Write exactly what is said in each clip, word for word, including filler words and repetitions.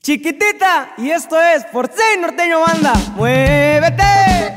Chiquitita, y esto es por seis Norteño Banda. ¡Muévete!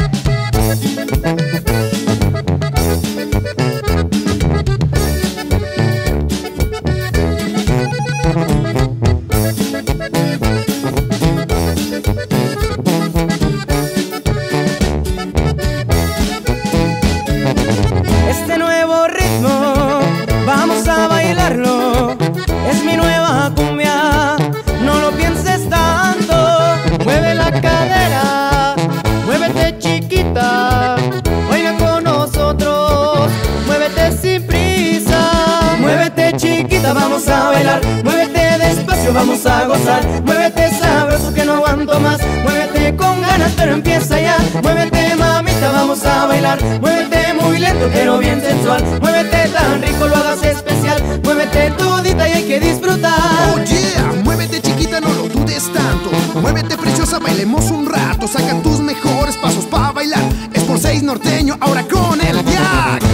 Este nuevo ritmo, vamos a bailarlo. Es mi nueva cumbia, no lo pienses tanto. Mueve la cadera, muévete chiquita, baila con nosotros, muévete sin prisa. Muévete chiquita, vamos a bailar, muévete despacio, vamos a gozar. Muévete sabroso que no aguanto más, muévete con ganas pero empieza ya. Muévete mamita, vamos a bailar, muévete muy lento pero bien sensual. Muévete tan rico, lo hagas especial, muévete todita y hay que disfrutar. Oh yeah, muévete chiquita, no lo dudes tanto. Muévete preciosa, bailemos un rato. Saca tus mejores pasos para bailar. Es por seis Norteño, ahora con el Jack.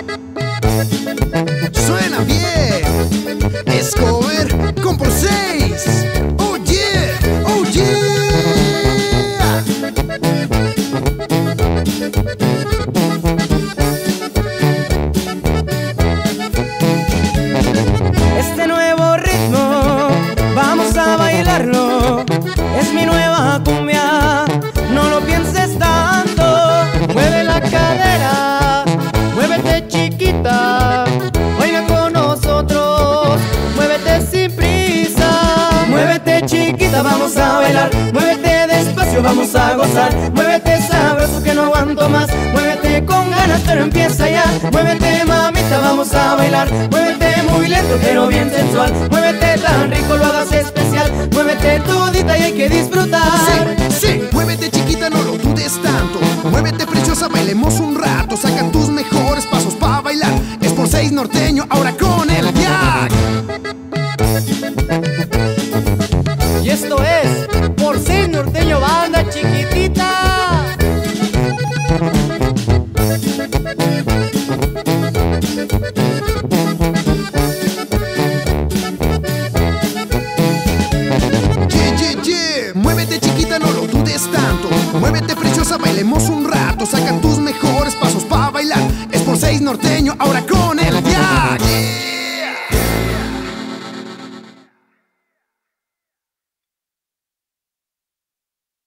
Suena bien, es cover con por seis. Oh yeah, oh yeah. Este nuevo ritmo, vamos a bailarlo. Es mi nueva cumbia, no lo pienses tanto. Mueve la cadera, muévete chiquita, baila con nosotros, muévete sin prisa. Muévete chiquita, vamos a bailar, muévete despacio, vamos a gozar. Muévete sabroso que no aguanto más, muévete con ganas pero empieza ya. Muévete mamita, vamos a bailar, muévete muy lento pero bien sensual. Muévete tan rico, lo hagas especial, muévete todita y hay que disfrutar. Sí, sí, muévete chiquita, no lo dudes tanto. Muévete preciosa, bailemos un rato. Saca tus mejores pasos para bailar. Es por seis Norteño, ahora con el Jack. Y esto es por seis Norteño Banda, chiquitita. Yeah, yeah, yeah. Muévete chiquita, no lo dudes tanto. Muévete preciosa, bailemos un rato. Saca tus mejores pasos para bailar. Es por seis Norteño, ahora con